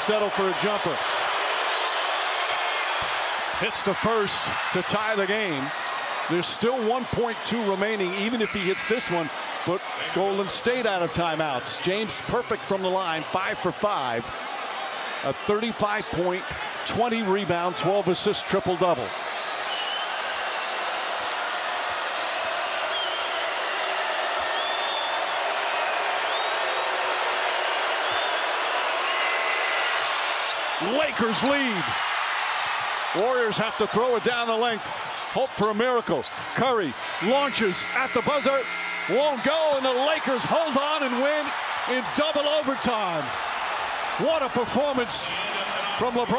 settle for a jumper. Hits the first to tie the game. There's still 1.2 remaining, even if he hits this one. But Golden State out of timeouts. James perfect from the line, 5 for 5. A 35-point, 20 rebound, 12 assist triple-double. Lakers lead. Warriors have to throw it down the length. Hope for a miracle. Curry launches at the buzzer. Won't go, and the Lakers hold on and win in double overtime. What a performance from LeBron.